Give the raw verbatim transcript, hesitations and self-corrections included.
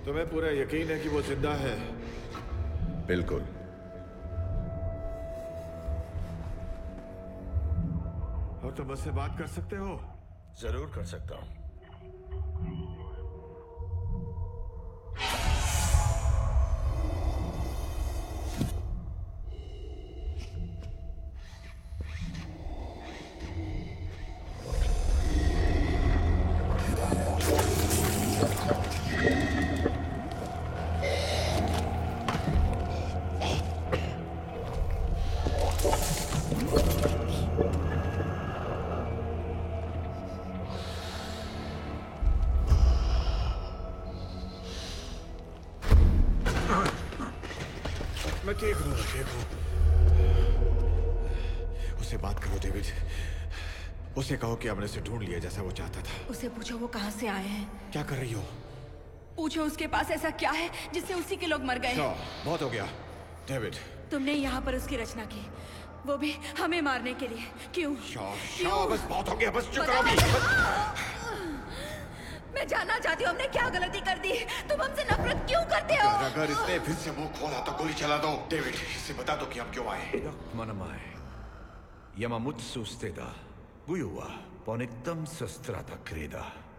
तुम्हें पूरा यकीन है कि वो जिंदा है? बिल्कुल। और तुम मुझसे बात कर सकते हो? जरूर कर सकता हूं। मैं ठीक हूँ, ठीक हूँ। उससे बात करो डेविड। उसे कहो कि हमने उसे ढूंढ लिया जैसा वो चाहता था। उसे पूछो वो कहाँ से आए हैं। क्या कर रही हो? पूछो उसके पास ऐसा क्या है जिससे उसी के लोग मर गए। बहुत हो गया डेविड। तुमने यहाँ पर उसकी रचना की, वो भी हमें मारने के लिए। क्यों? शौ, शौ, बस बहुत हो गया, बस चुप करो। मैं जानना चाहती हूँ हमने क्या गलती कर दी। तुम हमसे नफरत क्यों करते हो? अगर इसने फिर से मुंह खोला तो गोली चला दो। डेविड, इसे बता दो कि हम क्यों आए। Manamai, Yamamutsu steda, Guyuwa, Ponektam Sastrata Kreda.